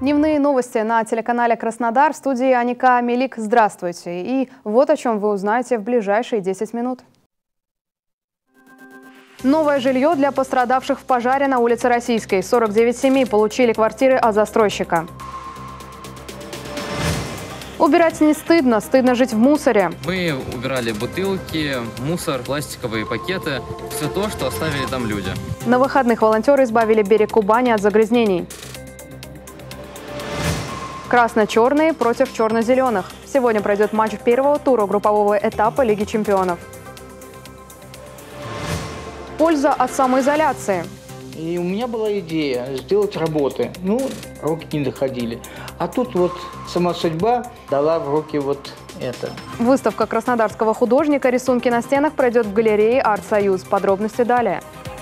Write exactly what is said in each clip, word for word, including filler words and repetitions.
Дневные новости на телеканале «Краснодар». В студии Аника Мелик. Здравствуйте. И вот о чем вы узнаете в ближайшие десять минут. Новое жилье для пострадавших в пожаре на улице Российской. сорок девять семей получили квартиры от застройщика. Убирать не стыдно, стыдно жить в мусоре. Мы убирали бутылки, мусор, пластиковые пакеты, все то, что оставили там люди. На выходных волонтеры избавили берег Кубани от загрязнений. Красно-черные против черно-зеленых. Сегодня пройдет матч первого тура группового этапа Лиги чемпионов. Польза от самоизоляции. И у меня была идея сделать работы. Ну, руки не доходили. А тут вот сама судьба дала в руки вот это. Выставка краснодарского художника «Рисунки на стенах» пройдет в галерее «Арт-Союз». Подробности далее.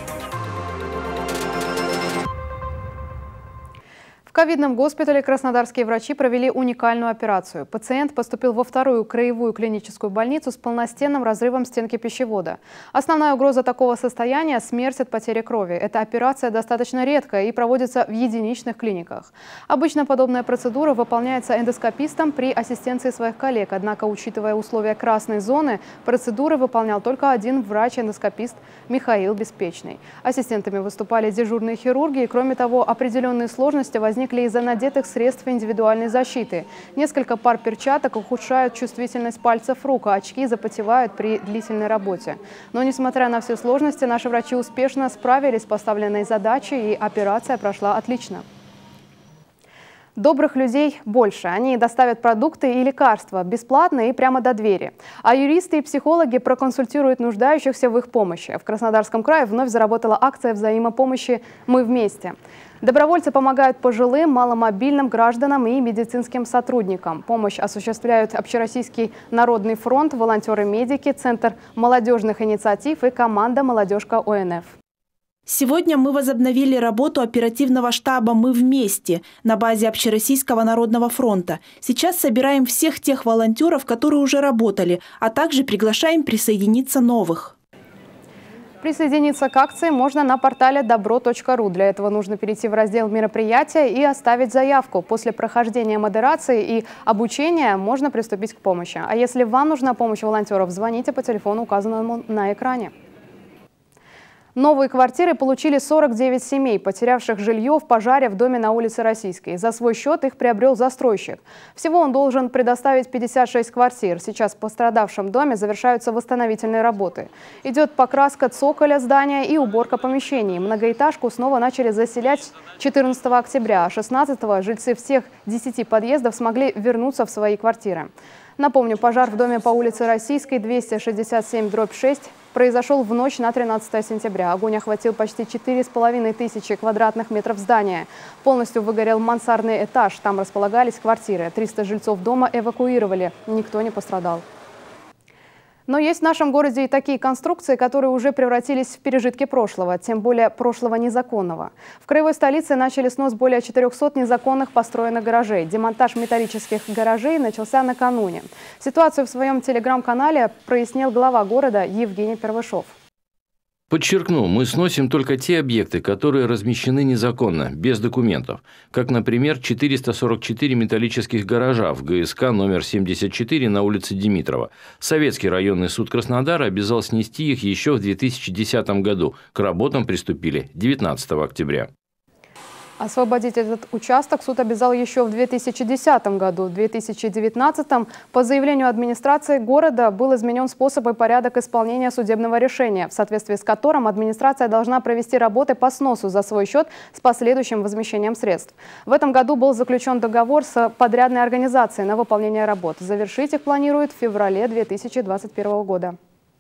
В ковидном госпитале краснодарские врачи провели уникальную операцию. Пациент поступил во вторую краевую клиническую больницу с полностенным разрывом стенки пищевода. Основная угроза такого состояния – смерть от потери крови. Эта операция достаточно редкая и проводится в единичных клиниках. Обычно подобная процедура выполняется эндоскопистом при ассистенции своих коллег. Однако, учитывая условия красной зоны, процедуры выполнял только один врач-эндоскопист Михаил Беспечный. Ассистентами выступали дежурные хирурги. И, кроме того, определенные сложности возникли из-за надетых средств индивидуальной защиты. Несколько пар перчаток ухудшают чувствительность пальцев рук, а очки запотевают при длительной работе. Но, несмотря на все сложности, наши врачи успешно справились с поставленной задачей, и операция прошла отлично. Добрых людей больше. Они доставят продукты и лекарства бесплатно и прямо до двери. А юристы и психологи проконсультируют нуждающихся в их помощи. В Краснодарском крае вновь заработала акция взаимопомощи «Мы вместе». Добровольцы помогают пожилым, маломобильным гражданам и медицинским сотрудникам. Помощь осуществляют Общероссийский народный фронт, волонтеры-медики, Центр молодежных инициатив и команда «Молодежка ОНФ». Сегодня мы возобновили работу оперативного штаба «Мы вместе» на базе Общероссийского народного фронта. Сейчас собираем всех тех волонтеров, которые уже работали, а также приглашаем присоединиться новых. Присоединиться к акции можно на портале добро точка ру. Для этого нужно перейти в раздел «Мероприятия» и оставить заявку. После прохождения модерации и обучения можно приступить к помощи. А если вам нужна помощь волонтеров, звоните по телефону, указанному на экране. Новые квартиры получили сорок девять семей, потерявших жилье в пожаре в доме на улице Российской. За свой счет их приобрел застройщик. Всего он должен предоставить пятьдесят шесть квартир. Сейчас в пострадавшем доме завершаются восстановительные работы. Идет покраска цоколя здания и уборка помещений. Многоэтажку снова начали заселять четырнадцатого октября, а шестнадцатого жильцы всех десяти подъездов смогли вернуться в свои квартиры. Напомню, пожар в доме по улице Российской, двести шестьдесят семь дробь шесть, произошел в ночь на тринадцатое сентября. Огонь охватил почти четыре с половиной тысячи квадратных метров здания. Полностью выгорел мансардный этаж. Там располагались квартиры. триста жильцов дома эвакуировали. Никто не пострадал. Но есть в нашем городе и такие конструкции, которые уже превратились в пережитки прошлого, тем более прошлого незаконного. В краевой столице начали снос более четырёхсот незаконных построенных гаражей. Демонтаж металлических гаражей начался накануне. Ситуацию в своем телеграм-канале прояснил глава города Евгений Первышов. Подчеркну, мы сносим только те объекты, которые размещены незаконно, без документов. Как, например, четыреста сорок четыре металлических гаража в ГСК номер семьдесят четыре на улице Димитрова. Советский районный суд Краснодара обязал снести их еще в две тысячи десятом году. К работам приступили девятнадцатого октября. Освободить этот участок суд обязал еще в две тысячи десятом году. В две тысячи девятнадцатом по заявлению администрации города был изменен способ и порядок исполнения судебного решения, в соответствии с которым администрация должна провести работы по сносу за свой счет с последующим возмещением средств. В этом году был заключен договор с подрядной организацией на выполнение работ. Завершить их планируют в феврале две тысячи двадцать первого года.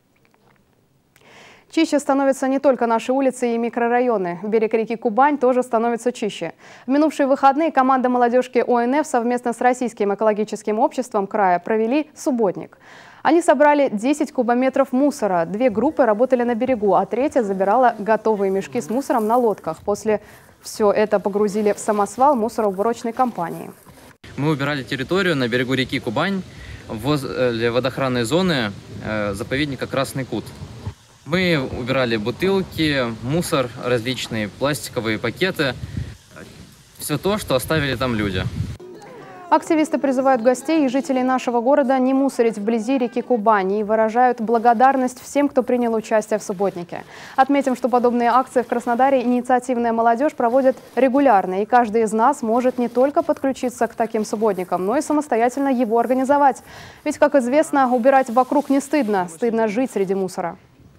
Чище становятся не только наши улицы и микрорайоны. Берег реки Кубань тоже становится чище. В минувшие выходные команда молодежки ОНФ совместно с Российским экологическим обществом края провели субботник. Они собрали десять кубометров мусора. Две группы работали на берегу, а третья забирала готовые мешки с мусором на лодках. После все это погрузили в самосвал мусороуборочной компании. Мы убирали территорию на берегу реки Кубань возле водоохранной зоны заповедника Красный Кут. Мы убирали бутылки, мусор, различные пластиковые пакеты. все то, что оставили там люди. Активисты призывают гостей и жителей нашего города не мусорить вблизи реки Кубань и выражают благодарность всем, кто принял участие в субботнике. Отметим, что подобные акции в Краснодаре инициативная молодежь проводит регулярно, и каждый из нас может не только подключиться к таким субботникам, но и самостоятельно его организовать. Ведь, как известно, убирать вокруг не стыдно, стыдно жить среди мусора.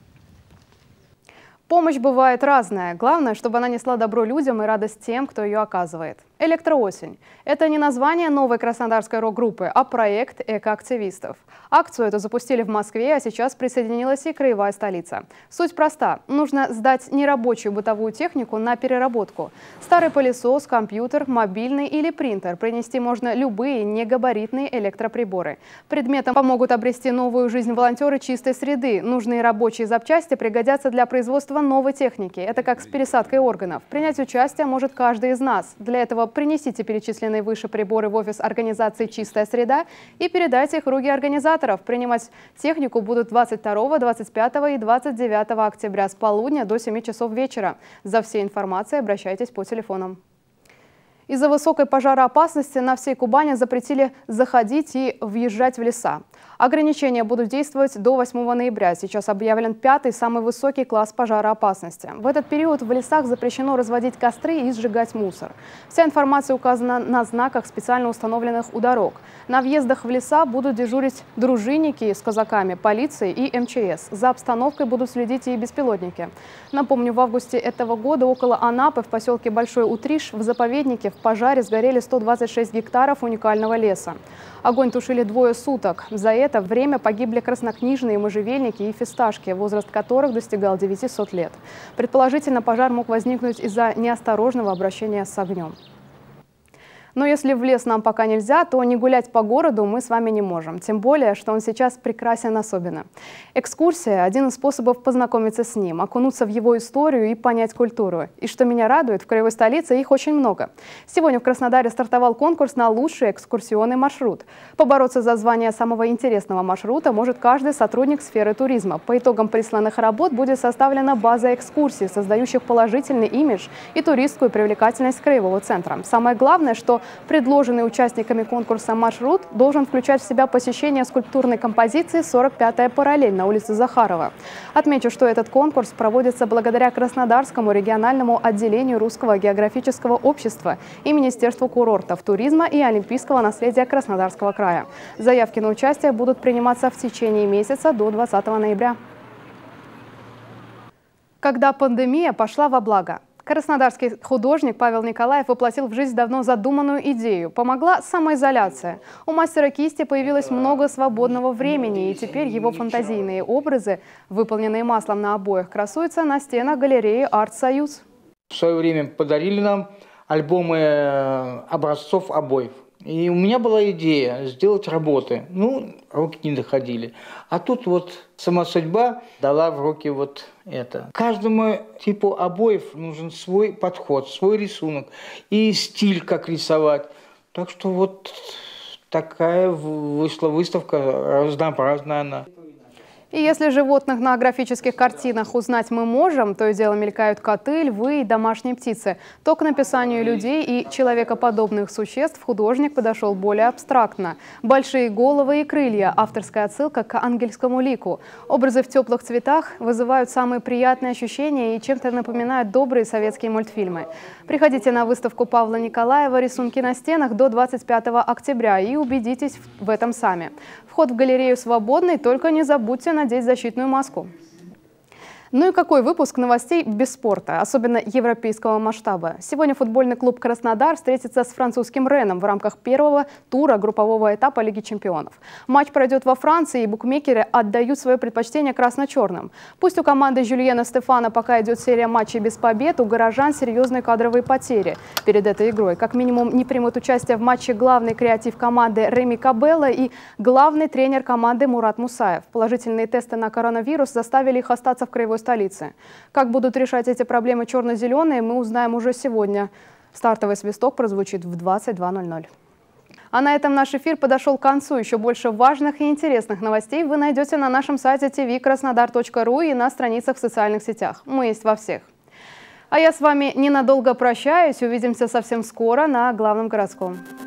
Помощь бывает разная. Главное, чтобы она несла добро людям и радость тем, кто ее оказывает. «Электроосень» – это не название новой краснодарской рок-группы, а проект экоактивистов. Акцию эту запустили в Москве, а сейчас присоединилась и краевая столица. Суть проста. Нужно сдать нерабочую бытовую технику на переработку. Старый пылесос, компьютер, мобильный или принтер. Принести можно любые негабаритные электроприборы. Предметам помогут обрести новую жизнь волонтеры чистой среды. Нужные рабочие запчасти пригодятся для производства новой техники. Это как с пересадкой органов. Принять участие может каждый из нас. Для этого принесите перечисленные выше приборы в офис организации «Чистая среда» и передайте их в руки организаторов. Принимать технику будут двадцать второго, двадцать пятого и двадцать девятого октября с полудня до семи часов вечера. За всей информацией обращайтесь по телефонам. Из-за высокой пожароопасности на всей Кубани запретили заходить и въезжать в леса. Ограничения будут действовать до восьмого ноября. Сейчас объявлен пятый, самый высокий класс пожароопасности. В этот период в лесах запрещено разводить костры и сжигать мусор. Вся информация указана на знаках, специально установленных у дорог. На въездах в леса будут дежурить дружинники с казаками, полицией и эм че эс. За обстановкой будут следить и беспилотники. Напомню, в августе этого года около Анапы в поселке Большой Утриш в заповеднике в пожаре сгорели сто двадцать шесть гектаров уникального леса. Огонь тушили двое суток. За это время погибли краснокнижные можжевельники и фисташки, возраст которых достигал девятисот лет. Предположительно, пожар мог возникнуть из-за неосторожного обращения с огнем. Но если в лес нам пока нельзя, то не гулять по городу мы с вами не можем. Тем более, что он сейчас прекрасен особенно. Экскурсия – один из способов познакомиться с ним, окунуться в его историю и понять культуру. И что меня радует, в краевой столице их очень много. Сегодня в Краснодаре стартовал конкурс на лучший экскурсионный маршрут. Побороться за звание самого интересного маршрута может каждый сотрудник сферы туризма. По итогам присланных работ будет составлена база экскурсий, создающих положительный имидж и туристскую привлекательность краевого центра. Самое главное, что предложенный участниками конкурса маршрут должен включать в себя посещение скульптурной композиции «сорок пятая параллель» на улице Захарова. Отмечу, что этот конкурс проводится благодаря Краснодарскому региональному отделению Русского географического общества и Министерству курортов, туризма и олимпийского наследия Краснодарского края. Заявки на участие будут приниматься в течение месяца до двадцатого ноября. Когда пандемия пошла во благо. Краснодарский художник Павел Николаев воплотил в жизнь давно задуманную идею. Помогла самоизоляция. У мастера кисти появилось много свободного времени, и теперь его фантазийные образы, выполненные маслом на обоях, красуются на стенах галереи «Арт-Союз». В свое время подарили нам альбомы образцов обоев. И у меня была идея сделать работы. Ну, руки не доходили. А тут вот сама судьба дала в руки вот это. Каждому типу обоев нужен свой подход, свой рисунок и стиль, как рисовать. Так что вот такая вышла выставка, разнообразная она. И если животных на графических картинах узнать мы можем, то и дело мелькают коты, львы и домашние птицы, то к написанию людей и человекоподобных существ художник подошел более абстрактно. Большие головы и крылья – авторская отсылка к ангельскому лику. Образы в теплых цветах вызывают самые приятные ощущения и чем-то напоминают добрые советские мультфильмы. Приходите на выставку Павла Николаева «Рисунки на стенах» до двадцать пятого октября и убедитесь в этом сами. Вход в галерею свободный, только не забудьте надеть защитную маску. Ну и какой выпуск новостей без спорта, особенно европейского масштаба. Сегодня футбольный клуб «Краснодар» встретится с французским «Реном» в рамках первого тура группового этапа Лиги чемпионов. Матч пройдет во Франции, и букмекеры отдают свое предпочтение красно-черным. Пусть у команды Жюльена Стефана пока идет серия матчей без побед, у горожан серьезные кадровые потери перед этой игрой. Как минимум не примут участие в матче главный креатив команды Реми Кабелло и главный тренер команды Мурат Мусаев. Положительные тесты на коронавирус заставили их остаться в краевой столицы. Как будут решать эти проблемы черно-зеленые, мы узнаем уже сегодня. Стартовый свисток прозвучит в двадцать два ноль ноль. А на этом наш эфир подошел к концу. Еще больше важных и интересных новостей вы найдете на нашем сайте ти ви краснодар точка ру и на страницах в социальных сетях. Мы есть во всех. А я с вами ненадолго прощаюсь. Увидимся совсем скоро на главном городском.